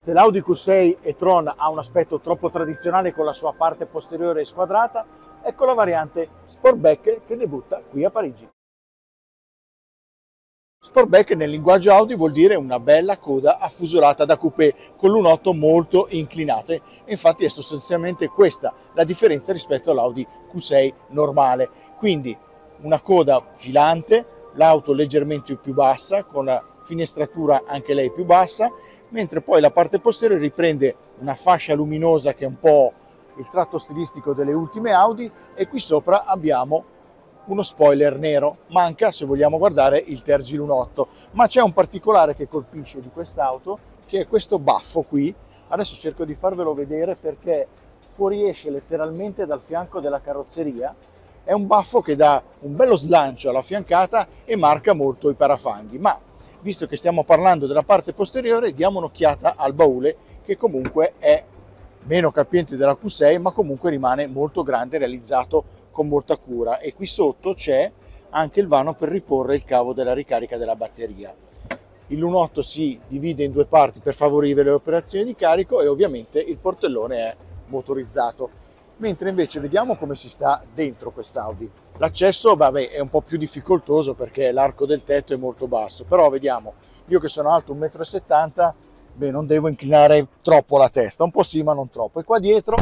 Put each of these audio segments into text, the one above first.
Se l'Audi Q6 e-tron ha un aspetto troppo tradizionale con la sua parte posteriore squadrata, ecco la variante Sportback che debutta qui a Parigi. Sportback nel linguaggio Audi vuol dire una bella coda affusolata da coupé con l'1.8 molto inclinate, e infatti è sostanzialmente questa la differenza rispetto all'Audi Q6 normale. Quindi una coda filante, l'auto leggermente più bassa, con la finestratura anche lei più bassa, mentre poi la parte posteriore riprende una fascia luminosa che è un po' il tratto stilistico delle ultime Audi, e qui sopra abbiamo uno spoiler nero. Manca, se vogliamo guardare, il tergilunotto, ma c'è un particolare che colpisce di quest'auto, che è questo baffo qui. Adesso cerco di farvelo vedere perché fuoriesce letteralmente dal fianco della carrozzeria. È un baffo che dà un bello slancio alla fiancata e marca molto i parafanghi, ma visto che stiamo parlando della parte posteriore, diamo un'occhiata al baule, che comunque è meno capiente della Q6, ma comunque rimane molto grande, realizzato con molta cura, e qui sotto c'è anche il vano per riporre il cavo della ricarica della batteria. Il lunotto si divide in due parti per favorire le operazioni di carico, e ovviamente il portellone è motorizzato. Mentre invece vediamo come si sta dentro quest'Audi. L'accesso è un po' più difficoltoso perché l'arco del tetto è molto basso, però vediamo, io che sono alto 1,70 m, non devo inclinare troppo la testa, un po' sì ma non troppo. E qua dietro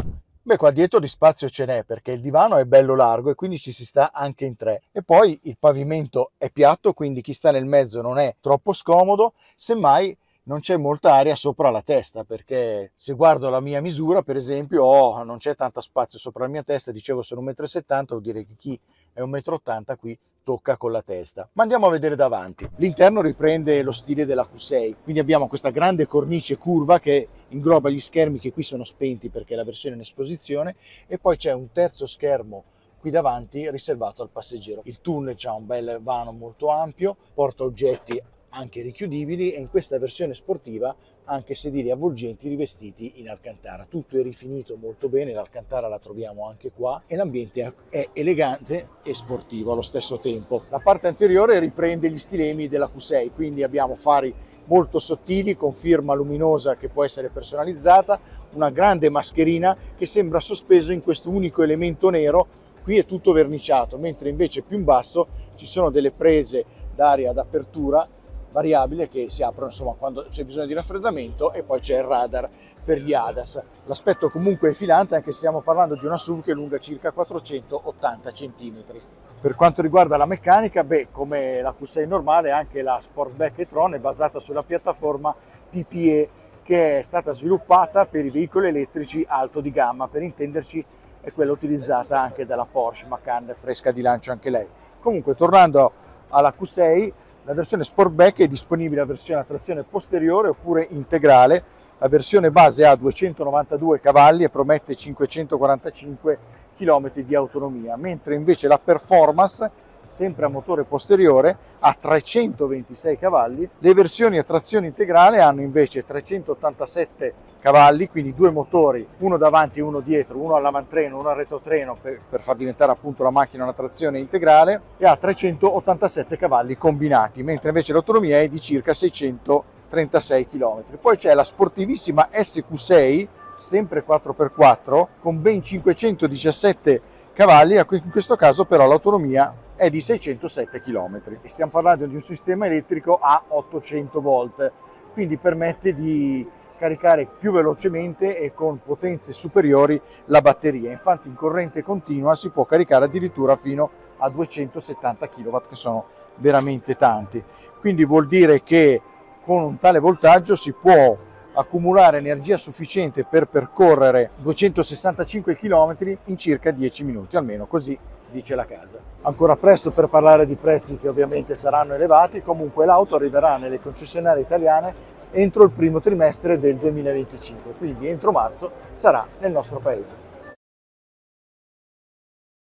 di spazio ce n'è, perché il divano è bello largo e quindi ci si sta anche in tre. E poi il pavimento è piatto, quindi chi sta nel mezzo non è troppo scomodo, semmai non c'è molta aria sopra la testa, perché se guardo la mia misura, per esempio, non c'è tanto spazio sopra la mia testa. Dicevo, sono 1,70 m, vuol dire che chi è 1,80 m qui tocca con la testa. Ma andiamo a vedere davanti. L'interno riprende lo stile della Q6, quindi abbiamo questa grande cornice curva che ingloba gli schermi, che qui sono spenti perché è la versione in esposizione, e poi c'è un terzo schermo qui davanti riservato al passeggero. Il tunnel ha un bel vano molto ampio, porta oggetti anche richiudibili, e in questa versione sportiva anche sedili avvolgenti rivestiti in alcantara. Tutto è rifinito molto bene, l'alcantara la troviamo anche qua, e l'ambiente è elegante e sportivo allo stesso tempo. La parte anteriore riprende gli stilemi della Q6, quindi abbiamo fari molto sottili con firma luminosa che può essere personalizzata, una grande mascherina che sembra sospeso in questo unico elemento nero. Qui è tutto verniciato, mentre invece più in basso ci sono delle prese d'aria d'apertura variabile che si aprono insomma quando c'è bisogno di raffreddamento, e poi c'è il radar per gli ADAS. L'aspetto comunque è filante, anche se stiamo parlando di una SUV che è lunga circa 480 cm. Per quanto riguarda la meccanica, come la Q6 normale, anche la Sportback e-tron è basata sulla piattaforma PPE, che è stata sviluppata per i veicoli elettrici alto di gamma. Per intenderci, è quella utilizzata anche dalla Porsche Macan, fresca di lancio anche lei. Comunque, tornando alla Q6, la versione Sportback è disponibile a versione a trazione posteriore oppure integrale. La versione base ha 292 cavalli e promette 545 km di autonomia, mentre invece la Performance, sempre a motore posteriore, ha 326 cavalli. Le versioni a trazione integrale hanno invece 387 cavalli, quindi due motori, uno davanti e uno dietro, uno all'avantreno, uno al retrotreno, per far diventare appunto la macchina una trazione integrale, e ha 387 cavalli combinati, mentre invece l'autonomia è di circa 636 km. Poi c'è la sportivissima SQ6, sempre 4x4, con ben 517 cavalli, in questo caso però l'autonomia è di 607 km. E stiamo parlando di un sistema elettrico a 800 volt, quindi permette di caricare più velocemente e con potenze superiori la batteria. Infatti in corrente continua si può caricare addirittura fino a 270 kW, che sono veramente tanti. Quindi vuol dire che con un tale voltaggio si può accumulare energia sufficiente per percorrere 265 km in circa 10 minuti, almeno così dice la casa. Ancora presto per parlare di prezzi, che ovviamente saranno elevati. Comunque l'auto arriverà nelle concessionarie italiane entro il primo trimestre del 2025, quindi entro marzo sarà nel nostro paese.